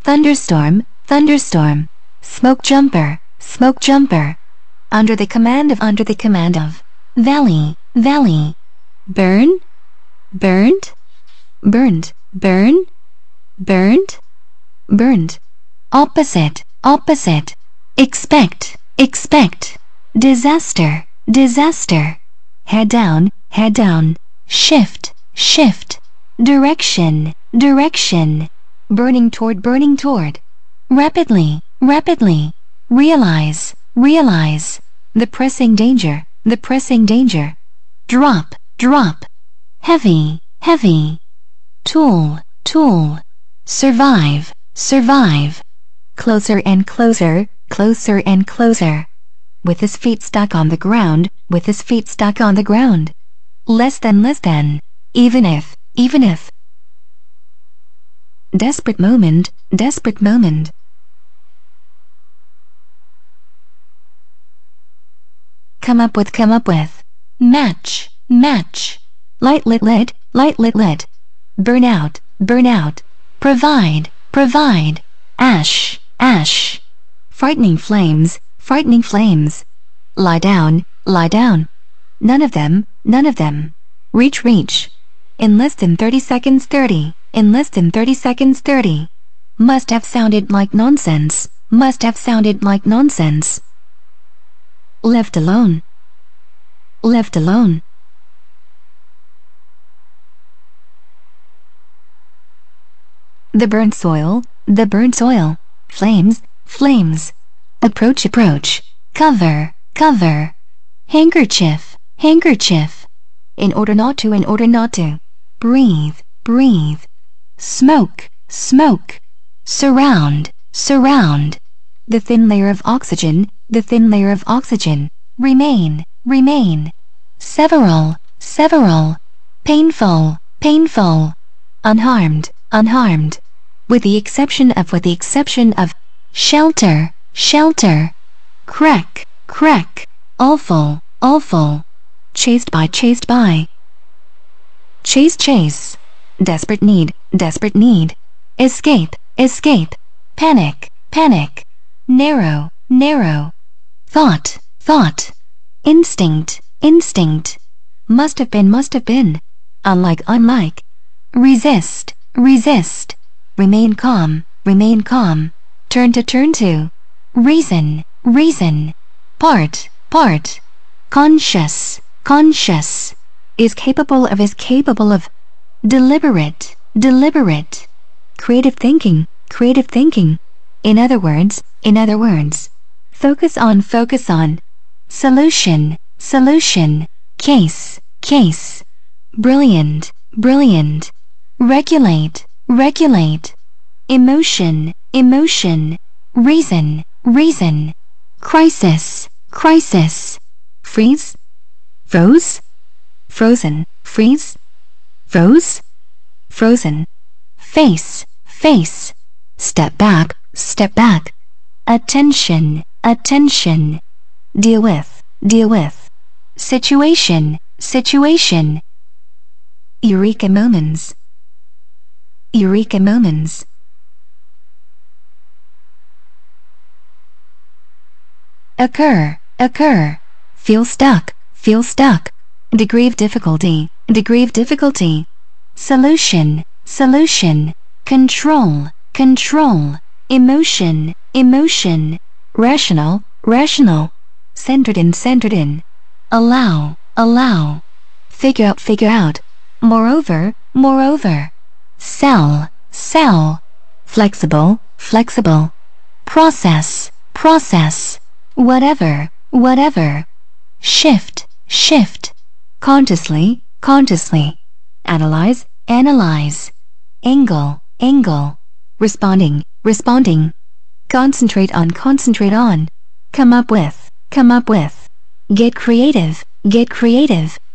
thunderstorm, thunderstorm, smoke jumper, smoke jumper, under the command of, valley, valley, burn, burned, burned, burn, burned, burned, opposite, opposite, expect, expect, disaster, disaster, head down, shift, shift, direction, direction, burning toward, rapidly, rapidly, realize, realize, the pressing danger, drop, drop, heavy, heavy, tool, tool, survive, survive, closer and closer, closer and closer, with his feet stuck on the ground, with his feet stuck on the ground, less than, even if, desperate moment, desperate moment, come up with, match, match, light lit, burn out, provide, ash, frightening flames, lie down, none of them, reach, in less than 30 seconds 30, must have sounded like nonsense, left alone, the burnt soil, flames, approach, cover, handkerchief, in order not to, breathe, smoke, surround, the thin layer of oxygen, remain, several, painful, unharmed, with the exception of, shelter, crack, awful, chased by, chase, desperate need, escape, panic, narrow, thought, instinct, must have been, unlike, resist, remain calm, turn to, reason, part, conscious, is capable of, deliberate, creative thinking, in other words, focus on, solution, case, brilliant, regulate, emotion, reason, crisis, freeze, frozen, freeze, frozen, face, step back, attention, deal with, situation, eureka moments, occur, feel stuck, degree of difficulty, solution, control, emotion, rational, centered in, allow, figure out, moreover, sell, flexible, process, whatever, shift, consciously, analyze, angle, responding, concentrate on, come up with, get creative,